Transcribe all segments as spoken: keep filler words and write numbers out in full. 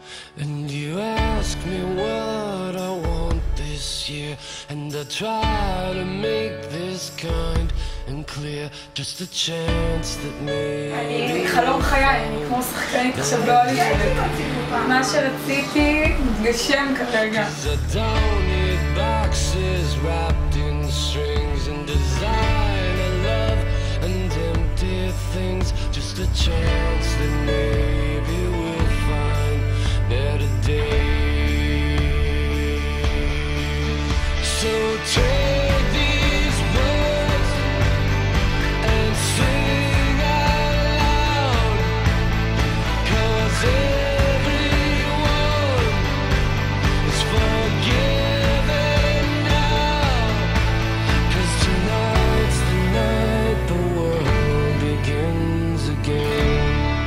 And you ask me what I want this year, and I try to make this kind and clear, just a chance that maybe. אני חלום חיי, אני כמו שחקנית עכשיו בהוליווד. מה שרציתי מתגשם כרגע. I don't need boxes wrapped in strings and design I love and empty things, just a chance that maybe we'll find better days. So take these words and sing out loud, 'cause everyone is forgiven now, 'cause tonight's the night the world begins again.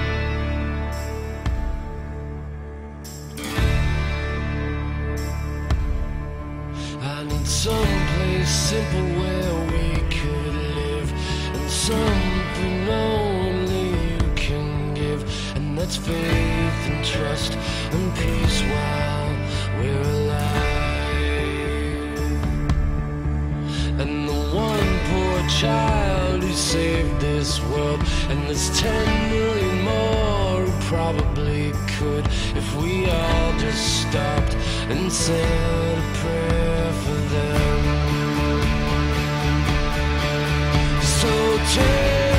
I need someplace simple where we could live, and something only you can give, and that's faith and trust and peace while we're alive. And the one poor child who saved this world, and there's ten million more who probably could, if we all just stopped and said a prayer for them. So take